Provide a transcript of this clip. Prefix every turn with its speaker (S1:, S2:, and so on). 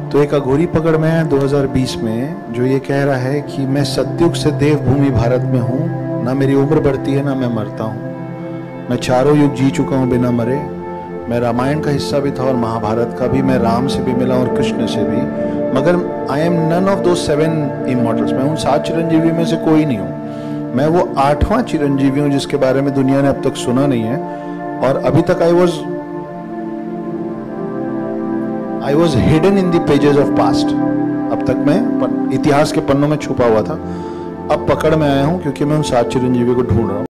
S1: तो एक अघोरी पकड़ में है 2020 में जो ये कह रहा है कि मैं सतयुग से देवभूमि भारत में हूँ, ना मेरी उम्र बढ़ती है ना मैं मरता हूँ, मैं चारों युग जी चुका हूँ बिना मरे, मैं रामायण का हिस्सा भी था और महाभारत का भी, मैं राम से भी मिला और कृष्ण से भी, मगर आई एम नन ऑफ दो 7 इमॉर्टल्स, मैं उन 7 चिरंजीवी में से कोई नहीं हूँ, मैं वो 8वां चिरंजीवी हूँ जिसके बारे में दुनिया ने अब तक सुना नहीं है। और अभी तक I was hidden in the pages of past, अब तक मैं इतिहास के पन्नों में छुपा हुआ था, अब पकड़ में आया हूं क्योंकि मैं उन 7 चिरंजीवी को ढूंढ रहा हूं।